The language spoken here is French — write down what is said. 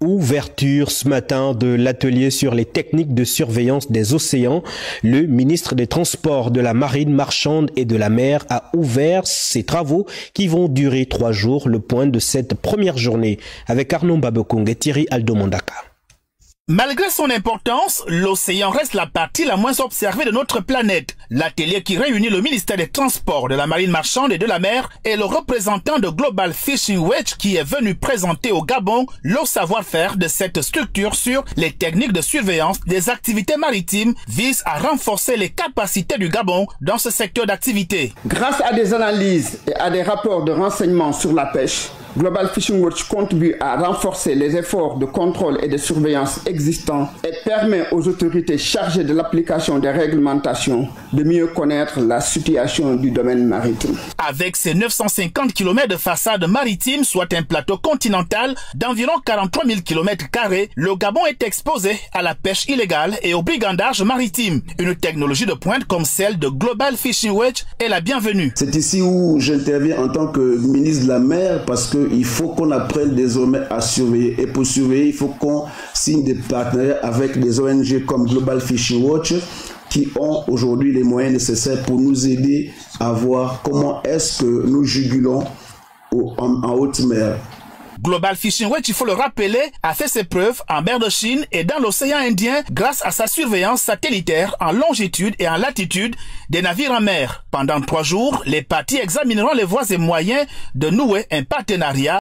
Ouverture ce matin de l'atelier sur les techniques de surveillance des océans. Le ministre des Transports, de la Marine marchande et de la mer a ouvert ces travaux qui vont durer 3 jours. Le point de cette première journée avec Arnaud Babekong et Thierry Aldomondaka. Malgré son importance, l'océan reste la partie la moins observée de notre planète. L'atelier qui réunit le ministère des Transports, de la Marine marchande et de la mer et le représentant de Global Fishing Watch qui est venu présenter au Gabon le savoir-faire de cette structure sur les techniques de surveillance des activités maritimes vise à renforcer les capacités du Gabon dans ce secteur d'activité. Grâce à des analyses et à des rapports de renseignement sur la pêche, Global Fishing Watch contribue à renforcer les efforts de contrôle et de surveillance existants et permet aux autorités chargées de l'application des réglementations de mieux connaître la situation du domaine maritime. Avec ses 950 km de façade maritime, soit un plateau continental d'environ 43 000 km², le Gabon est exposé à la pêche illégale et au brigandage maritime. Une technologie de pointe comme celle de Global Fishing Watch est la bienvenue. C'est ici où j'interviens en tant que ministre de la mer parce qu'il faut qu'on apprenne désormais à surveiller. Et pour surveiller, il faut qu'on signe des partenariats avec des ONG comme Global Fishing Watch qui ont aujourd'hui les moyens nécessaires pour nous aider à voir comment est-ce que nous jugulons en haute mer. Global Fishing Watch, il faut le rappeler, a fait ses preuves en mer de Chine et dans l'océan Indien grâce à sa surveillance satellitaire en longitude et en latitude des navires en mer. Pendant 3 jours, les parties examineront les voies et moyens de nouer un partenariat